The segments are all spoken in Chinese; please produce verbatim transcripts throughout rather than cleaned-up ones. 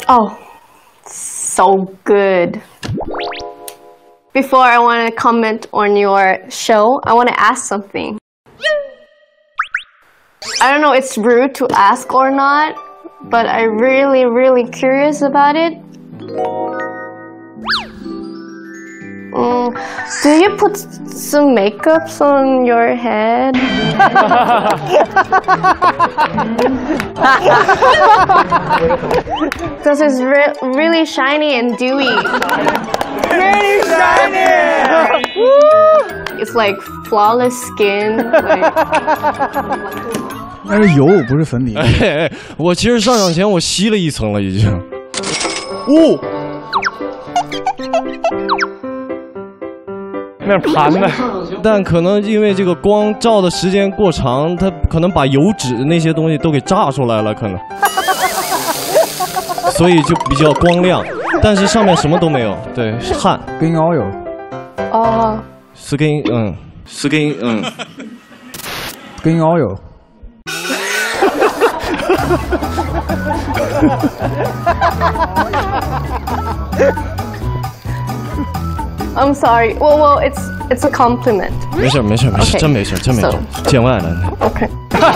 Oh, so good. Before I want to comment on your show, I want to ask something. I don't know if it's rude to ask or not, but I'm really, really curious about it. Mm, do you put some makeups on your head? Because it's re really shiny and dewy. Really shiny! It's like flawless skin. Like... 那是油，不是粉底。 哎，我其实上场前我吸了一层了，已经。哦。 那是盘的， 但可能因为这个光照的时间过长，它可能把油脂那些东西都给炸出来了，可能，所以就比较光亮，但是上面什么都没有，对，是汗。 Skin oil。 哦。 Skin， 嗯 ，Skin， 嗯 ，Skin oil。 I'm sorry. Well, well, it's it's a compliment. 没事没事没事，真没事真没事，见外了。 OK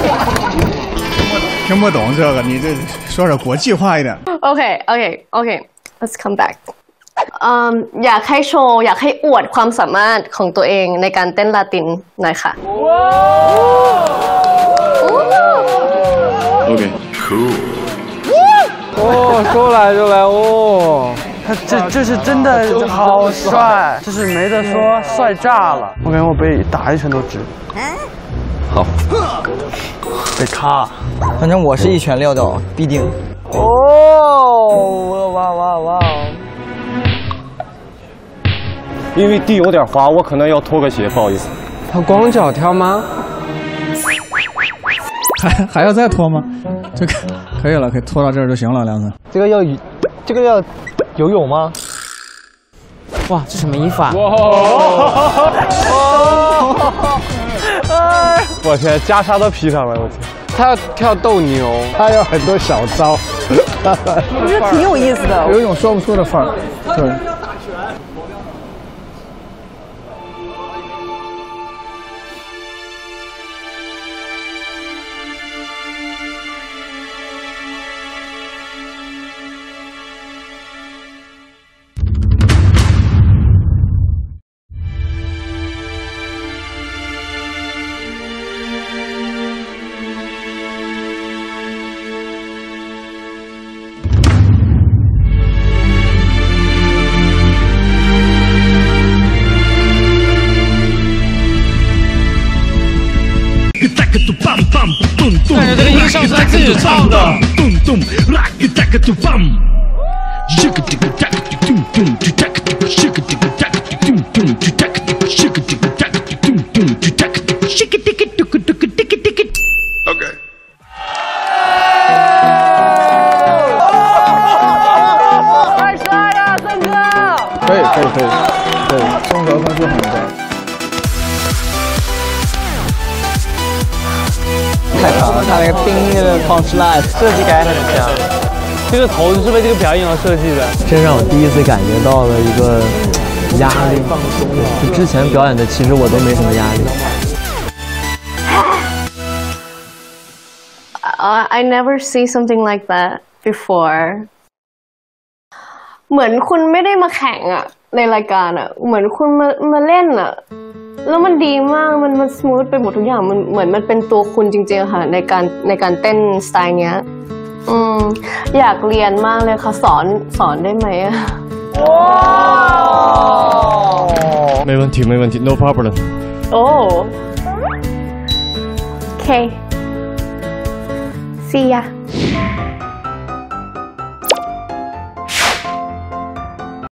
听不懂这个，你这说点国际化一点。 OK OK OK. Let's come back. อืมอยากให้โชว์อยากให้อวดความสามารถของตัวเองในการเต้นลาตินหน่อยค่ะ OK. Cool. 哦，说来就来哦。 他这这是真的好帅，这是没得说，帅炸了！我感觉我被打一拳都值。 好， 被卡， 反正我是一拳撂倒，必定。 哦，哇哇哇！因为地有点滑，我可能要脱个鞋，不好意思。他光脚跳吗？ 还还要再脱吗？这个可以了，可以脱到这儿就行了，梁子。 这个要，这个要。 游泳吗？哇，这什么衣服啊？ 我天，袈裟都披上了，我天！他要跳斗牛， 他有很多小招， 我觉得挺有意思的， 有一种说不出的范儿。对。 感觉这个音像是他自己唱的。 OK。 太帅了，森哥！ 可以可以可以，对，风格分是很高。 太长了，他那个叮的 punchline 设计感很强。 这个头是为这个表演而设计的， 这让我第一次感觉到了一个压力，放松了。就之前表演的，其实我都没什么压力。 Uh, I never see something like that before. เหมือนคุณไม่ได้มาแข่งอะในรายการอะเหมือนคุณมามาเล่นอะ แล้วมันดีมากมันมันสมูทไปหมดทุกอย่างมันเหมือนมันเป็นตัวคุณจริงๆค่ะในการในการเต้นสไตล์เนี้ยอืมอยากเรียนมากเลยค่ะสอนสอนได้ไหมอะ没问题没问题 no problem โอ้โอเค see ya